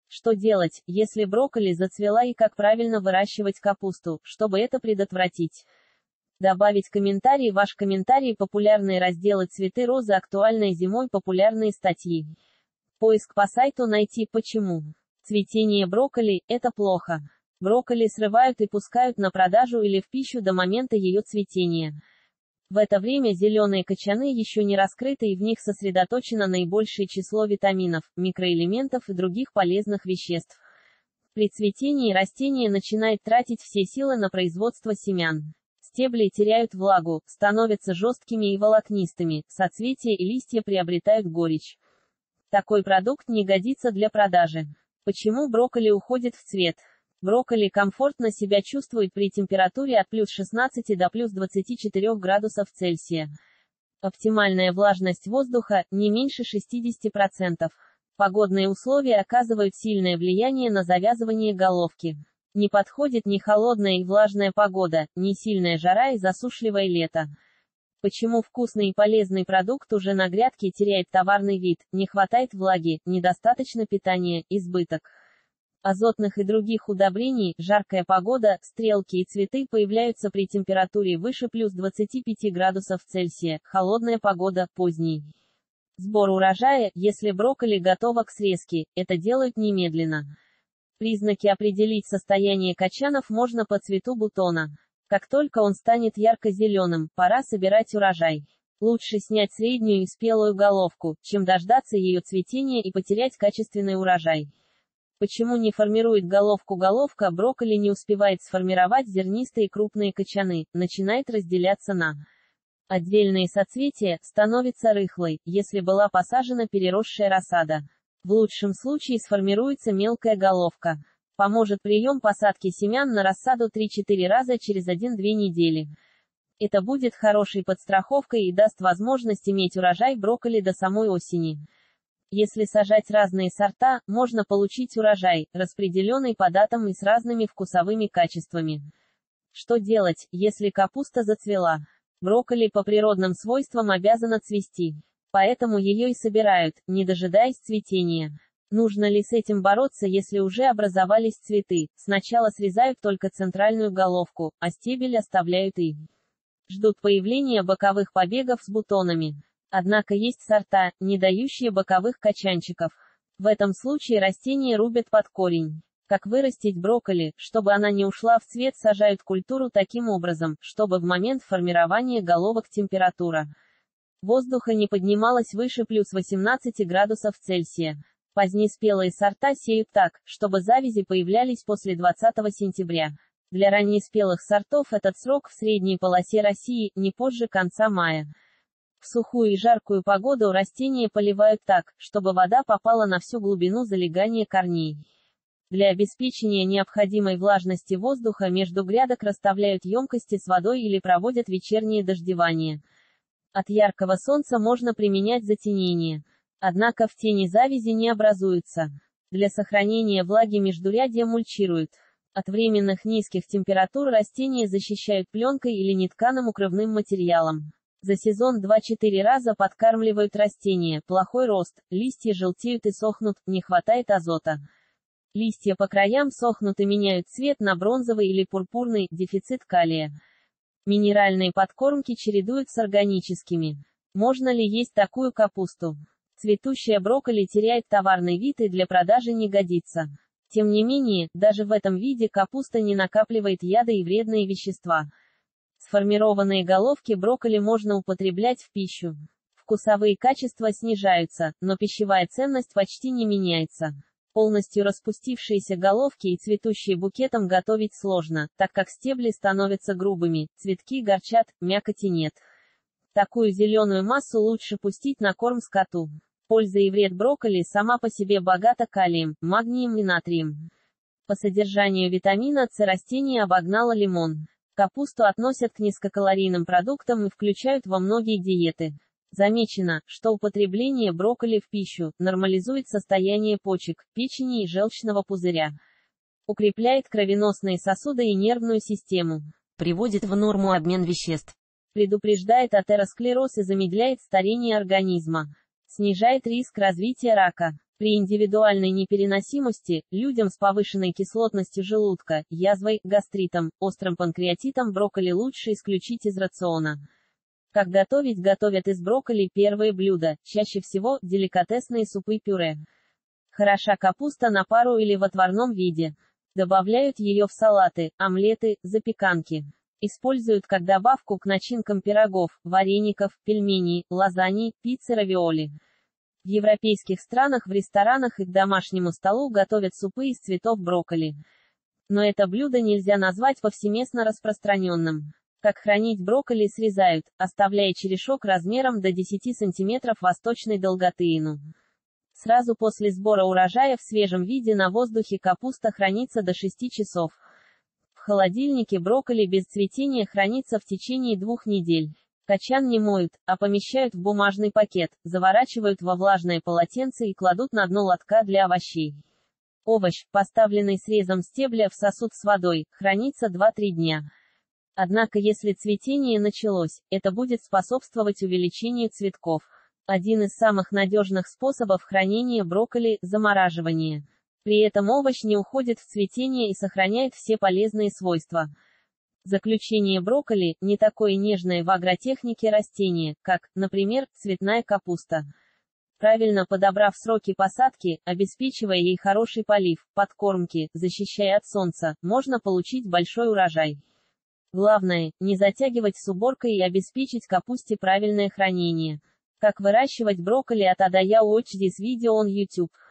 Что делать, если брокколи зацвела и как правильно выращивать капусту, чтобы это предотвратить? Добавить комментарий. Ваш комментарий. Популярные разделы «Цветы розы», актуальные зимой, популярные статьи. Поиск по сайту. Найти. Почему цветение брокколи – это плохо. Брокколи срывают и пускают на продажу или в пищу до момента ее цветения. В это время зеленые кочаны еще не раскрыты и в них сосредоточено наибольшее число витаминов, микроэлементов и других полезных веществ. При цветении растение начинает тратить все силы на производство семян. Стебли теряют влагу, становятся жесткими и волокнистыми, соцветия и листья приобретают горечь. Такой продукт не годится для продажи. Почему брокколи уходит в цвет? Брокколи комфортно себя чувствует при температуре от плюс 16 до плюс 24 градусов Цельсия. Оптимальная влажность воздуха – не меньше 60%. Погодные условия оказывают сильное влияние на завязывание головки. Не подходит ни холодная и влажная погода, ни сильная жара и засушливое лето. Почему вкусный и полезный продукт уже на грядке теряет товарный вид, не хватает влаги, недостаточно питания, избыток азотных и других удобрений, жаркая погода, стрелки и цветы появляются при температуре выше плюс 25 градусов Цельсия, холодная погода, поздний сбор урожая. Если брокколи готова к срезке, это делают немедленно. Признаки определить состояние кочанов можно по цвету бутона. Как только он станет ярко-зеленым, пора собирать урожай. Лучше снять среднюю и спелую головку, чем дождаться ее цветения и потерять качественный урожай. Почему не формирует головку головка? Брокколи не успевает сформировать зернистые крупные кочаны, начинает разделяться на отдельные соцветия, становится рыхлой, если была посажена переросшая рассада. В лучшем случае сформируется мелкая головка. Поможет прием посадки семян на рассаду 3-4 раза через 1-2 недели. Это будет хорошей подстраховкой и даст возможность иметь урожай брокколи до самой осени. Если сажать разные сорта, можно получить урожай, распределенный по датам и с разными вкусовыми качествами. Что делать, если капуста зацвела? Брокколи по природным свойствам обязана цвести. Поэтому ее и собирают, не дожидаясь цветения. Нужно ли с этим бороться, если уже образовались цветы? Сначала срезают только центральную головку, а стебель оставляют и ждут появления боковых побегов с бутонами. Однако есть сорта, не дающие боковых кочанчиков. В этом случае растение рубят под корень. Как вырастить брокколи, чтобы она не ушла в цвет? Сажают культуру таким образом, чтобы в момент формирования головок температура воздуха не поднималась выше плюс 18 градусов Цельсия. Позднеспелые сорта сеют так, чтобы завязи появлялись после 20 сентября. Для раннеспелых сортов этот срок в средней полосе России, не позже конца мая. В сухую и жаркую погоду растения поливают так, чтобы вода попала на всю глубину залегания корней. Для обеспечения необходимой влажности воздуха между грядок расставляют емкости с водой или проводят вечернее дождевание. От яркого солнца можно применять затенение. Однако в тени завязи не образуются. Для сохранения влаги междурядья мульчируют. От временных низких температур растения защищают пленкой или нетканым укрывным материалом. За сезон 2-4 раза подкармливают растения, плохой рост, листья желтеют и сохнут, не хватает азота. Листья по краям сохнут и меняют цвет на бронзовый или пурпурный, дефицит калия. Минеральные подкормки чередуют с органическими. Можно ли есть такую капусту? Цветущая брокколи теряет товарный вид и для продажи не годится. Тем не менее, даже в этом виде капуста не накапливает яды и вредные вещества. Сформированные головки брокколи можно употреблять в пищу. Вкусовые качества снижаются, но пищевая ценность почти не меняется. Полностью распустившиеся головки и цветущие букетом готовить сложно, так как стебли становятся грубыми, цветки горчат, мякоти нет. Такую зеленую массу лучше пустить на корм скоту. Польза и вред брокколи: сама по себе богата калием, магнием и натрием. По содержанию витамина С растение обогнало лимон. Капусту относят к низкокалорийным продуктам и включают во многие диеты. Замечено, что употребление брокколи в пищу нормализует состояние почек, печени и желчного пузыря. Укрепляет кровеносные сосуды и нервную систему. Приводит в норму обмен веществ. Предупреждает атеросклероз и замедляет старение организма. Снижает риск развития рака. При индивидуальной непереносимости, людям с повышенной кислотностью желудка, язвой, гастритом, острым панкреатитом брокколи лучше исключить из рациона. Как готовить? Готовят из брокколи первые блюда, чаще всего, деликатесные супы-пюре. Хороша капуста на пару или в отварном виде. Добавляют ее в салаты, омлеты, запеканки. Используют как добавку к начинкам пирогов, вареников, пельменей, лазаньи, пиццы, равиоли. В европейских странах в ресторанах и к домашнему столу готовят супы из цветов брокколи. Но это блюдо нельзя назвать повсеместно распространенным. Как хранить брокколи? Срезают, оставляя черешок размером до 10 см восточной долготы. Сразу после сбора урожая в свежем виде на воздухе капуста хранится до 6 часов. В холодильнике брокколи без цветения хранится в течение 2 недель. Качан не моют, а помещают в бумажный пакет, заворачивают во влажное полотенце и кладут на дно лотка для овощей. Овощ, поставленный срезом стебля в сосуд с водой, хранится 2-3 дня. Однако если цветение началось, это будет способствовать увеличению цветков. Один из самых надежных способов хранения брокколи – замораживание. При этом овощ не уходит в цветение и сохраняет все полезные свойства. Заключение: брокколи – не такое нежное в агротехнике растение, как, например, цветная капуста. Правильно подобрав сроки посадки, обеспечивая ей хороший полив, подкормки, защищая от солнца, можно получить большой урожай. Главное – не затягивать с уборкой и обеспечить капусте правильное хранение. Как выращивать брокколи от А до Я. Watch this video on YouTube.